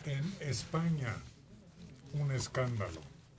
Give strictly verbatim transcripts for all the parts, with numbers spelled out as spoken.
En España, un escándalo.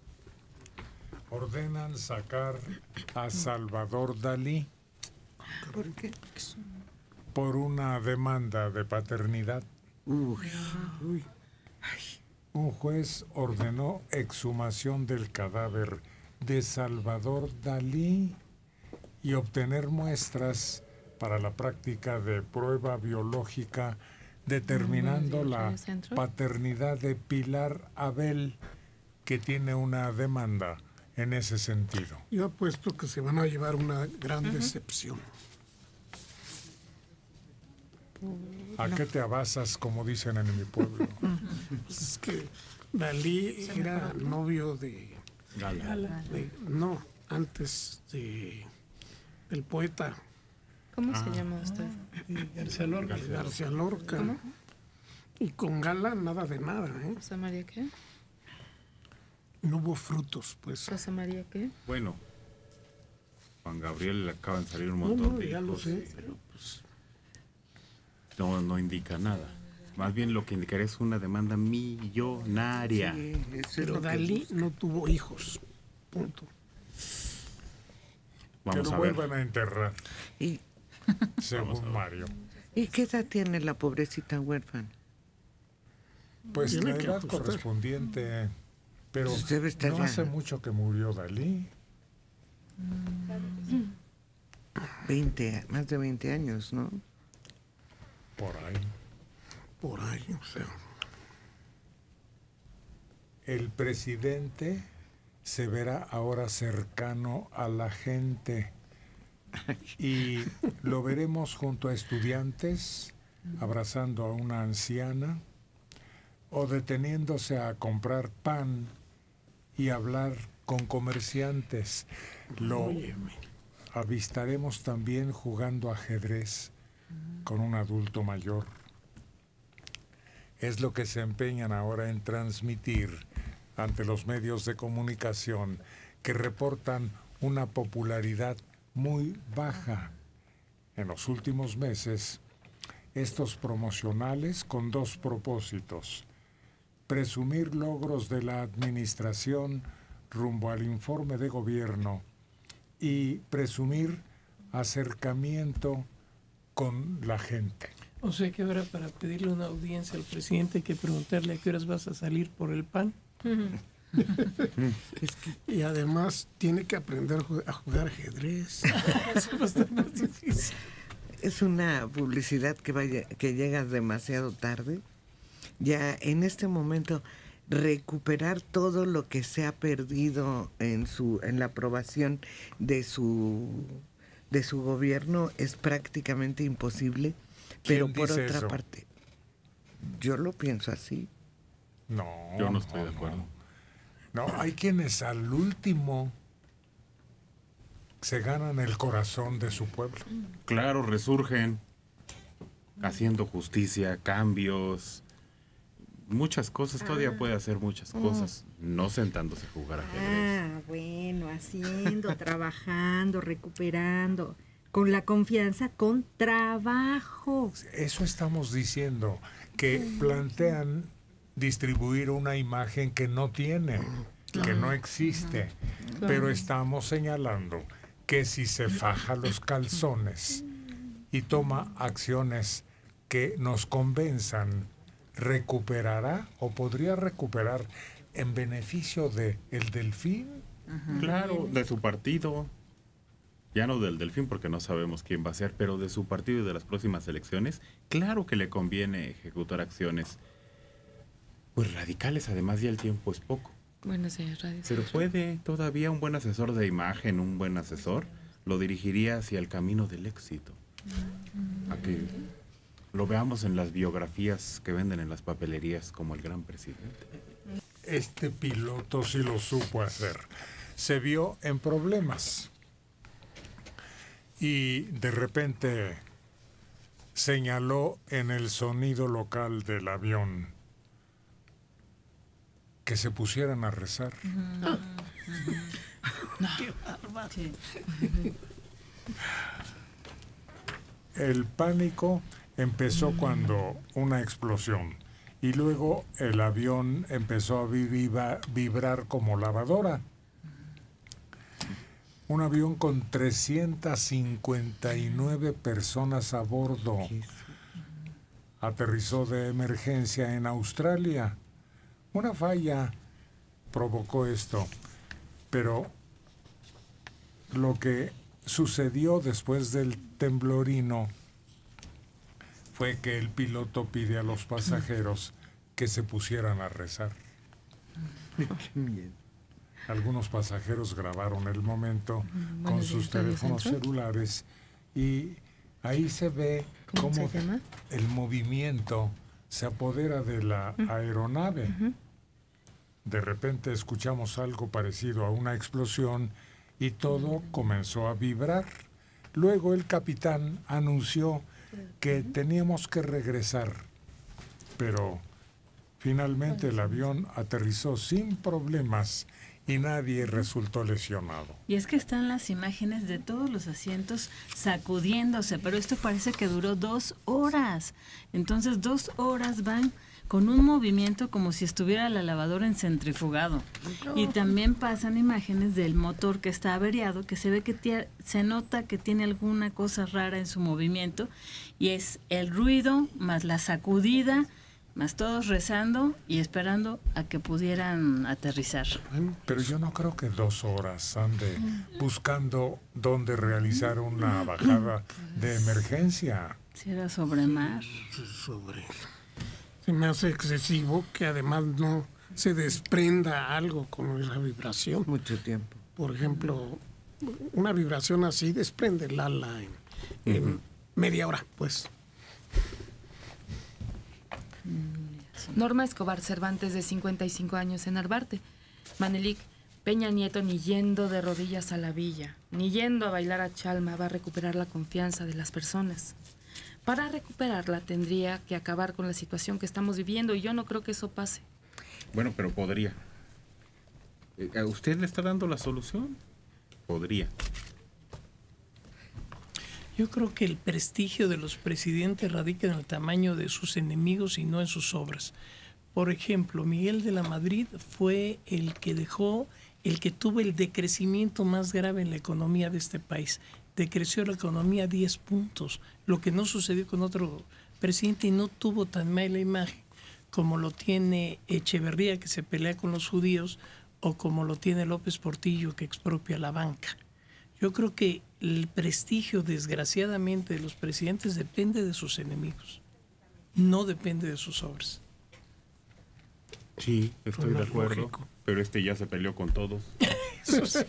Ordenan sacar a Salvador Dalí. ¿Por qué? Por una demanda de paternidad. Uy, uy. Un juez ordenó exhumación del cadáver de Salvador Dalí y obtener muestras para la práctica de prueba biológica determinando la paternidad de Pilar Abel, que tiene una demanda en ese sentido. Yo apuesto que se van a llevar una gran uh-huh. decepción. ¿A qué te abasas, como dicen en mi pueblo? Es que Dalí era novio de... Gala. De, no, antes de del poeta. ¿Cómo ah. se llama usted? García Lorca. García Lorca. ¿Cómo? Y con Gala nada de nada, ¿eh? ¿José María qué? No hubo frutos, pues. ¿José María qué? Bueno, Juan Gabriel le acaban de salir un montón no, no, de ya hijos. Lo sé, pero pues... No, no indica nada. Más bien lo que indicaría es una demanda millonaria. Sí, pero Dalí no tuvo hijos. Punto. Vamos que lo a vuelvan ver. a enterrar. Y según Mario. ¿Y qué edad tiene la pobrecita huérfana? Pues la edad correspondiente, pero pues no hace mucho que murió Dalí. veinte, más de veinte años, ¿no? Por ahí. Por ahí, o sea. El presidente se verá ahora cercano a la gente y lo veremos junto a estudiantes, abrazando a una anciana o deteniéndose a comprar pan y hablar con comerciantes. Lo avistaremos también jugando ajedrez con un adulto mayor. Es lo que se empeñan ahora en transmitir ante los medios de comunicación, que reportan una popularidad muy baja. En los últimos meses, estos promocionales con dos propósitos: presumir logros de la administración rumbo al informe de gobierno y presumir acercamiento con la gente. O sea que ahora para pedirle una audiencia al presidente hay que preguntarle a qué horas vas a salir por el pan. Es que, y además tiene que aprender a jugar ajedrez. Es una publicidad que vaya, que llega demasiado tarde. Ya en este momento recuperar todo lo que se ha perdido en su en la aprobación de su de su gobierno es prácticamente imposible. Pero por otra eso? parte, yo lo pienso así. No, yo no estoy no, de acuerdo. No, hay quienes al último se ganan el corazón de su pueblo. Claro, resurgen, haciendo justicia, cambios, muchas cosas. Ah. Todavía puede hacer muchas cosas, no sentándose a jugar ajedrez. Ah, bueno, haciendo, trabajando, recuperando. Con la confianza, con trabajo. Eso estamos diciendo, que plantean distribuir una imagen que no tiene, que no existe, pero estamos señalando que si se faja los calzones y toma acciones que nos convenzan, recuperará o podría recuperar en beneficio de el Delfín. Ajá. Claro, de su partido. Ya no del Delfín porque no sabemos quién va a ser, pero de su partido y de las próximas elecciones, claro que le conviene ejecutar acciones pues radicales, además ya el tiempo es poco. Bueno, sí, radical. Pero puede, todavía un buen asesor de imagen, un buen asesor, lo dirigiría hacia el camino del éxito. A que lo veamos en las biografías que venden en las papelerías como el gran presidente. Este piloto sí lo supo hacer. Se vio en problemas. Y de repente señaló en el sonido local del avión que se pusieran a rezar. Uh-huh. Uh-huh. No. ¡Qué bárbaro! Sí. El pánico empezó uh-huh. cuando una explosión y luego el avión empezó a viva- vibrar como lavadora. Un avión con trescientas cincuenta y nueve personas a bordo aterrizó de emergencia en Australia. Una falla provocó esto, pero lo que sucedió después del temblorino fue que el piloto pide a los pasajeros que se pusieran a rezar. Qué miedo. Algunos pasajeros grabaron el momento con Buenos sus días, Radio teléfonos Centro. celulares y ahí se ve ¿Cómo cómo se llama? el movimiento se apodera de la aeronave. De repente escuchamos algo parecido a una explosión y todo comenzó a vibrar. Luego el capitán anunció que teníamos que regresar, pero finalmente el avión aterrizó sin problemas y nadie resultó lesionado. Y es que están las imágenes de todos los asientos sacudiéndose, pero esto parece que duró dos horas. Entonces dos horas van con un movimiento como si estuviera la lavadora en centrifugado. Y también pasan imágenes del motor que está averiado, que se ve que tie- se nota que tiene alguna cosa rara en su movimiento, y es el ruido más la sacudida, más todos rezando y esperando a que pudieran aterrizar. Pero yo no creo que dos horas ande buscando dónde realizar una bajada de emergencia. Si era sobre mar. Sobre. Se me hace excesivo que además no se desprenda algo como esa vibración. Mucho tiempo. Por ejemplo, una vibración así desprende el ala en, en media hora, pues. Norma Escobar Cervantes, de cincuenta y cinco años, en Narvarte. Manelik, Peña Nieto ni yendo de rodillas a la villa, ni yendo a bailar a Chalma va a recuperar la confianza de las personas. Para recuperarla tendría que acabar con la situación que estamos viviendo y yo no creo que eso pase. Bueno, pero podría. Eh, ¿A usted le está dando la solución? Podría. Yo creo que el prestigio de los presidentes radica en el tamaño de sus enemigos y no en sus obras. Por ejemplo, Miguel de la Madrid fue el que dejó, el que tuvo el decrecimiento más grave en la economía de este país. Decreció la economía diez puntos, lo que no sucedió con otro presidente y no tuvo tan mala imagen como lo tiene Echeverría, que se pelea con los judíos, o como lo tiene López Portillo, que expropia la banca. Yo creo que el prestigio, desgraciadamente, de los presidentes depende de sus enemigos, no depende de sus obras. Sí, estoy Pues de más acuerdo. lógico. Pero este ya se peleó con todos. Eso sí.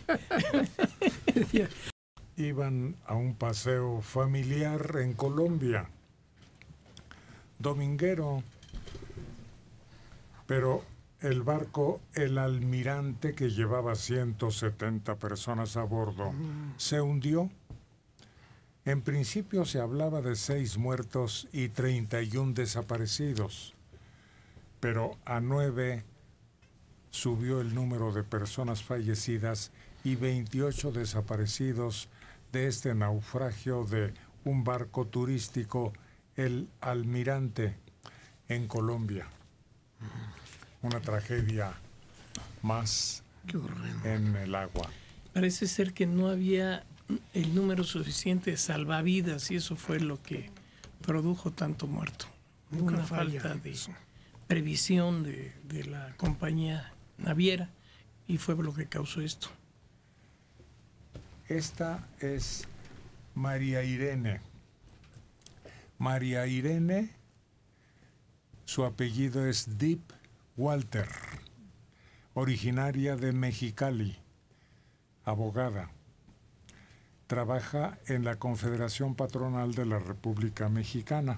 Iban a un paseo familiar en Colombia, dominguero, pero el barco El Almirante, que llevaba ciento setenta personas a bordo, se hundió. En principio se hablaba de seis muertos y treinta y uno desaparecidos, pero a nueve subió el número de personas fallecidas y veintiocho desaparecidos de este naufragio de un barco turístico, El Almirante, en Colombia. Una tragedia más Qué horrendo. en el agua. Parece ser que no había el número suficiente de salvavidas y eso fue lo que produjo tanto muerto. Nunca Una falla falta de eso. previsión de, de la compañía naviera y fue lo que causó esto. Esta es María Irene. María Irene, su apellido es Deep Walter, originaria de Mexicali, abogada. Trabaja en la Confederación Patronal de la República Mexicana.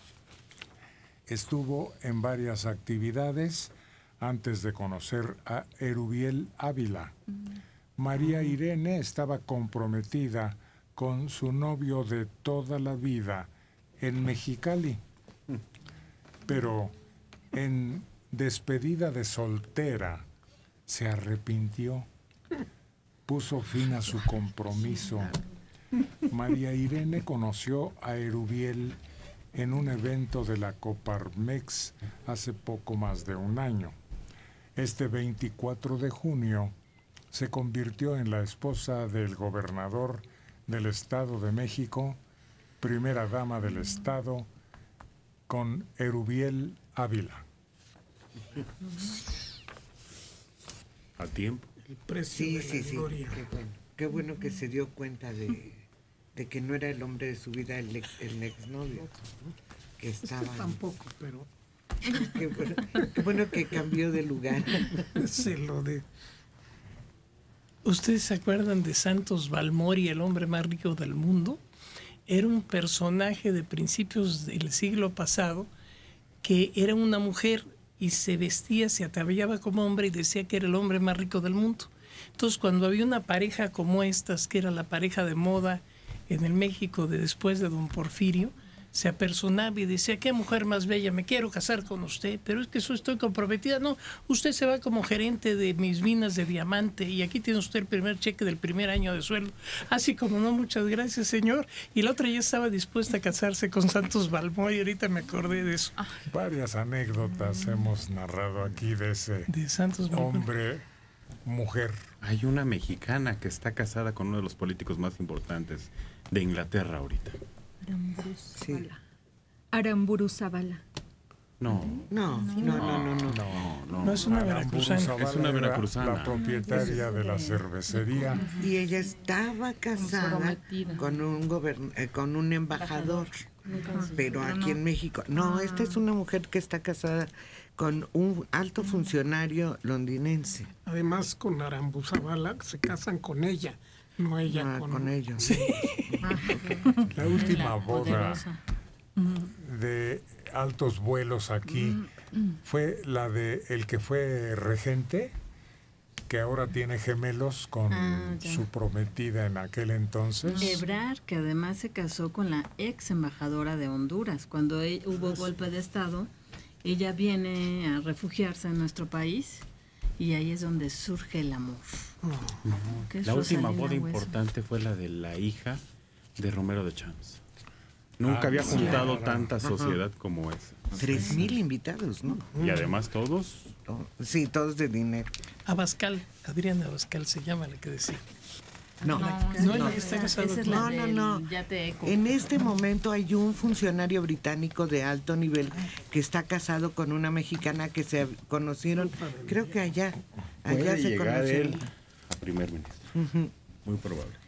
Estuvo en varias actividades antes de conocer a Erubiel Ávila. María Irene estaba comprometida con su novio de toda la vida en Mexicali, pero en despedida de soltera se arrepintió, puso fin a su compromiso. María Irene conoció a Erubiel en un evento de la Coparmex hace poco más de un año. Este veinticuatro de junio se convirtió en la esposa del gobernador del Estado de México, primera dama del Estado, con Erubiel Ávila. A tiempo. El precio Sí, de sí, la sí. gloria. Qué bueno. Qué bueno que se dio cuenta de, de que no era el hombre de su vida el, ex, el exnovio. Que Es que estaba. tampoco, pero Qué bueno, qué bueno que cambió de lugar. se lo de... ¿Ustedes se acuerdan de Santos Balmori, el hombre más rico del mundo? Era un personaje de principios del siglo pasado que era una mujer y se vestía, se ataviaba como hombre y decía que era el hombre más rico del mundo. Entonces, cuando había una pareja como estas, que era la pareja de moda en el México de después de don Porfirio, se apersonaba y decía, qué mujer más bella, me quiero casar con usted, pero es que yo estoy comprometida. No, usted se va como gerente de mis minas de diamante y aquí tiene usted el primer cheque del primer año de sueldo. Así como no, muchas gracias, señor. Y la otra ya estaba dispuesta a casarse con Santos Balmori y ahorita me acordé de eso. Varias anécdotas hemos narrado aquí de ese De Santos Balmori. hombre, mujer. Hay una mexicana que está casada con uno de los políticos más importantes de Inglaterra ahorita. Aramburu Sí. Zavala. Aramburu Zavala. No, No, no, no, no, no. no, no. No es una Aramburu veracruzana. Zavala Es una era veracruzana. la propietaria de la cervecería. Y ella estaba casada Comprometida. con un gobern eh, con un embajador, pero aquí en México. No, esta es una mujer que está casada con un alto funcionario londinense. Además, con Arambu Zavala se casan con ella, no ella Ah, con, con ellos. La última La boda poderosa. de altos vuelos aquí fue la de el que fue regente, que ahora tiene gemelos con Ah, ya. su prometida en aquel entonces. Ebrard, que además se casó con la ex embajadora de Honduras. Cuando e- hubo golpe de Estado, ella viene a refugiarse en nuestro país y ahí es donde surge el amor. Que es La última Rosalina boda Hueso. importante fue la de la hija de Romero de Champs. Nunca Ah, había sí, juntado claro. tanta sociedad como esa. Tres mil invitados, ¿no? Y además todos, Oh, sí, todos de dinero. Abascal, Adrián Abascal se llama la que decía. No, No, No, esa ella es está la- casada esa es con- la No, no, del no. Yate Eco. En este momento hay un funcionario británico de alto nivel que está casado con una mexicana que se conocieron, creo que allá, allá puede se llegar conocieron. él a primer ministro. Ujú. Muy probable.